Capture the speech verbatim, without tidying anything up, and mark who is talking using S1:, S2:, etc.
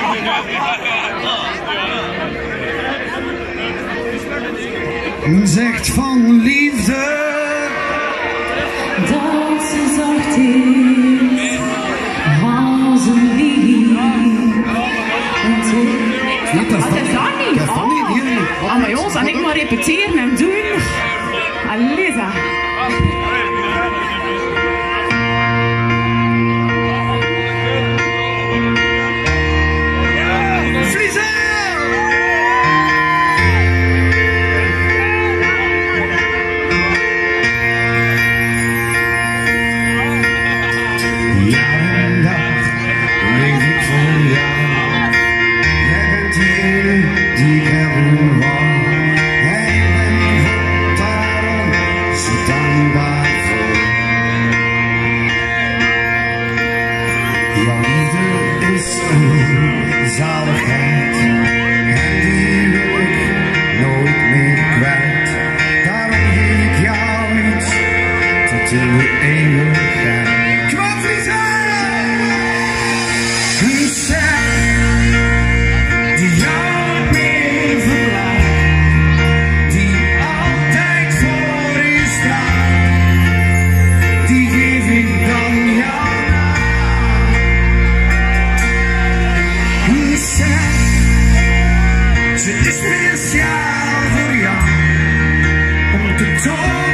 S1: Zegt van liefde
S2: dat ze zacht is als een lief.
S1: Dat is
S2: Wat is dat niet?
S1: Dat is dat niet, nee.
S2: Ah, maar jongens, en ik maar repeteren en doen. Alisa.
S1: Zaligheid, en die wil ik nooit meer kwijt. Daarom geef ik jou iets tot in de eeuwigheid. Kom op, Lisa! Een zij die jou meer verlaat, die altijd voor je staat, die geef ik dan jou. Ze is speciaal voor jou om te tonen.